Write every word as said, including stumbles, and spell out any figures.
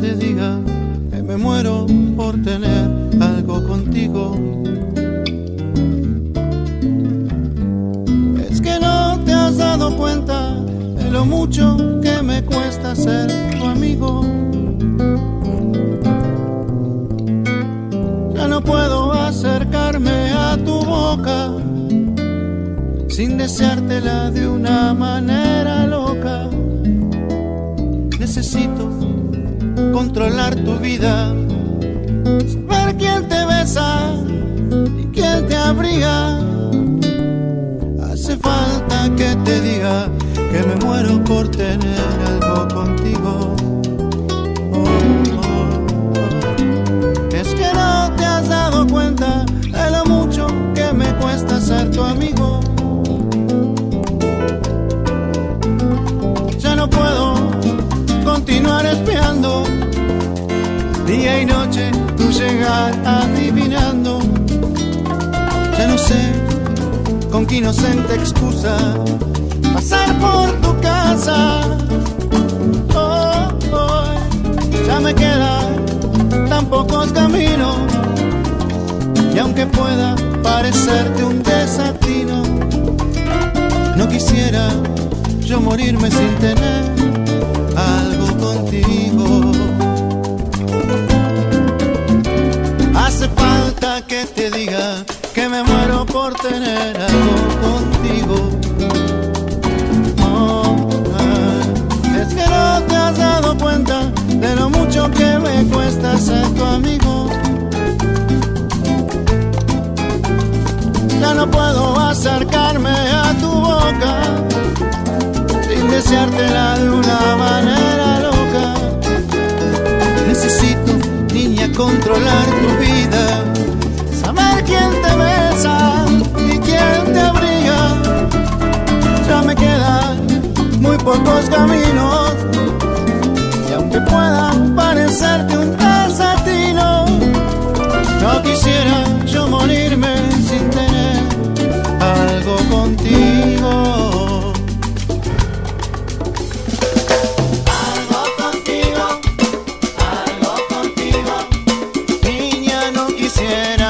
te diga que me muero por tener algo contigo. Es que no te has dado cuenta de lo mucho que me cuesta ser tu amigo. Ya no puedo acercarme a tu boca sin deseártela de una manera loca. Necesito controlar tu vida, saber quién te besa y quién te abriga. Hace falta que te diga que me muero por tener algo contigo. Oh, oh, oh. Es que no te has dado cuenta de lo mucho que me cuesta ser tu amigo. Ya no puedo continuar espiando día y noche tu llegar adivinando. Ya no sé con qué inocente excusa pasar por tu casa. Oh, oh, ya me quedan tan pocos caminos y aunque pueda parecerte un desatino, no quisiera yo morirme sin tener algo contigo. Hace falta que te diga que me muero por tener algo contigo. Oh, ah, es que no te has dado cuenta de lo mucho que me cuesta ser tu amigo. Ya no puedo acercarme a tu boca sin deseártela de una manera loca. Necesito, niña, controlar tu vida, saber quién te besa y quién te abriga. Ya me quedan muy pocos caminos y aunque puedan parecerte un desatino, no quisiera yo morirme sin tener algo contigo. Algo contigo, algo contigo, niña, no quisiera